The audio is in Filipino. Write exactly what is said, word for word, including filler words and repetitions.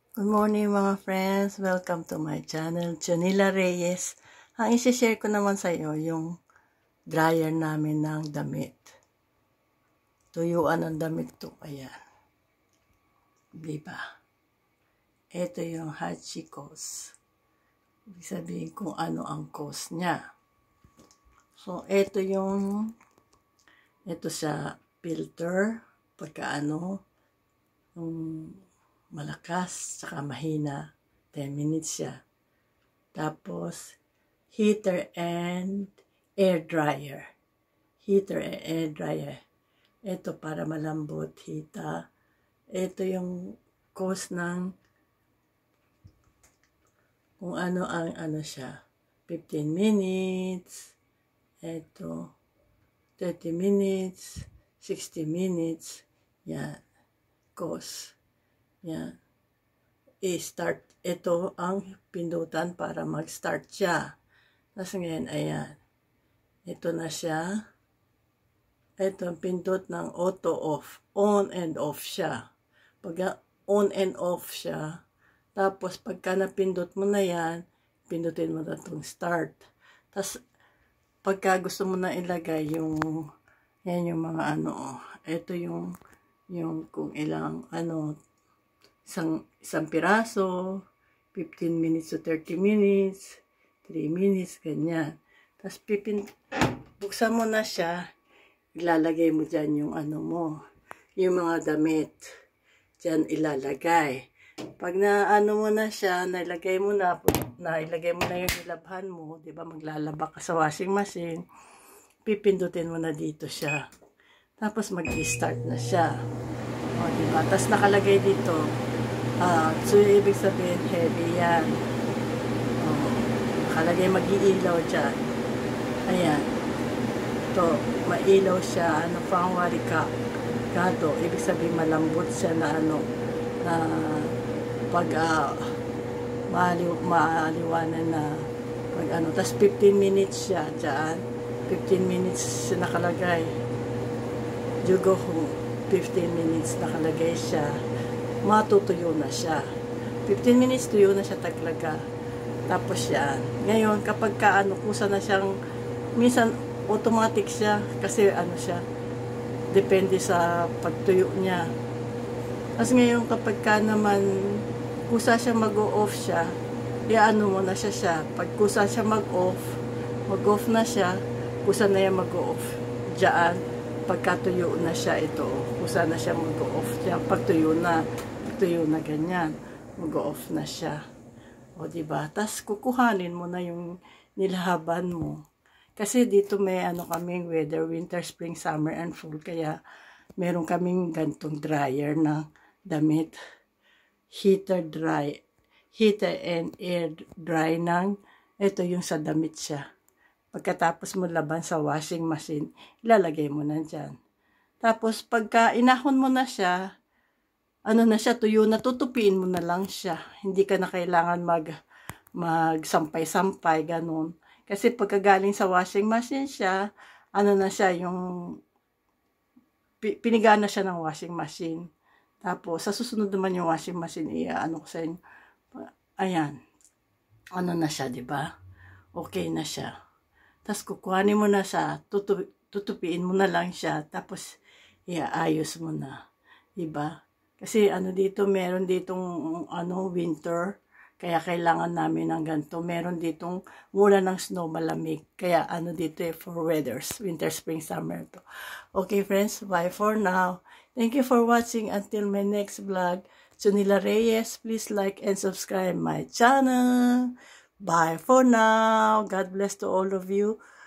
Good morning mga friends. Welcome to my channel, Jonila Reyes. Ang isi-share ko naman sa iyo yung dryer namin ng damit. Tuyuan ng damit to. Ayan. Diba? Ito yung Hachikos. Ibig sabihin kung ano ang cause niya. So, ito yung ito sa filter. Pagka ano, yung malakas, saka mahina, ten minutes siya. Tapos, heater and air dryer. Heater and air dryer. Ito para malambot, hita. Ito yung cause ng kung ano ang ano siya. fifteen minutes. Ito, thirty minutes. sixty minutes. Yan. Cause. Yan. I-start. Ito ang pindutan para mag-start siya. Tapos ngayon, ayan. Ito na siya. Ito ang pindot ng auto off. On and off siya. Pag on and off siya, tapos pagka napindot mo na yan, pindutin mo na itong start. Tapos, pagka gusto mo na ilagay yung, yan yung mga ano, ito yung, yung kung ilang, ano, isang, isang piraso, fifteen minutes to thirty minutes, three minutes, ganyan. Tapos, pipin, buksan mo na siya, ilalagay mo dyan yung ano mo, yung mga damit, dyan ilalagay. Pag na ano mo na siya, nailagay mo na, nailagay mo na yung nilabhan mo, di ba, maglalaba ka sa washing machine, pipindutin mo na dito siya. Tapos, mag-start na siya. O, di ba? Tapos, nakalagay dito, ah, so, ibig sabihin, heavy yan. O, nakalagay mag-iilaw dyan. Ayan. Ito, mailaw siya, ano, pang warika. Gado, ibig sabihin, malambot siya na, ano, na, pag, ah, maaliw, maaliwanan na, pag, ano, tas fifteen minutes siya, dyan. fifteen minutes siya nakalagay. Jugo home, fifteen minutes nakalagay siya. Matutuyo na siya. fifteen minutes tuyo na siya talaga. Tapos yan. Ngayon, kapag ka, ano, kusa na siyang, minsan, automatic siya. Kasi, ano siya, depende sa pagtuyo niya. Tapos ngayon, kapag ka naman, kusa siya mag-o-off siya, iaano mo na siya siya. Pag kusa siya mag-off, mag-off na siya, kusa na yan mag-off. Diyan, pagkatuyo na siya ito, kusa na siya mag-off. Diyan, pagtuyo na, pagtuyo na ganyan, mag-off na siya. O, diba? Tapos, kukuhanin mo na yung nilahaban mo. Kasi dito may ano kaming weather, winter, spring, summer, and fall. Kaya, meron kaming gantong dryer na damit. Heater dry. Heater and air dry ng, ito yung sa damit siya. Pagkatapos mo laban sa washing machine, ilalagay mo na dyan. Tapos, pagka inahon mo na siya, ano na siya, tuyo na, tutupiin mo na lang siya. Hindi ka na kailangan mag, magsampay-sampay, ganun. Kasi pagkagaling sa washing machine siya, ano na siya, yung piniga na siya ng washing machine. Tapos, sa susunod naman yung washing machine, iya, ano ko sa inyo, ayan, ano na siya, di ba? Okay na siya. Tapos, kukuhanin mo na siya, tutu tutupiin mo na lang siya, tapos, iaayos mo na, di ba? Kasi, ano dito, meron ditong, ano, winter, kaya kailangan namin ng ganito. Meron ditong mula ng snow, malamig. Kaya ano dito eh, for weathers. Winter, spring, summer to. Okay friends, bye for now. Thank you for watching. Until my next vlog. Jonila Reyes, please like and subscribe my channel. Bye for now. God bless to all of you.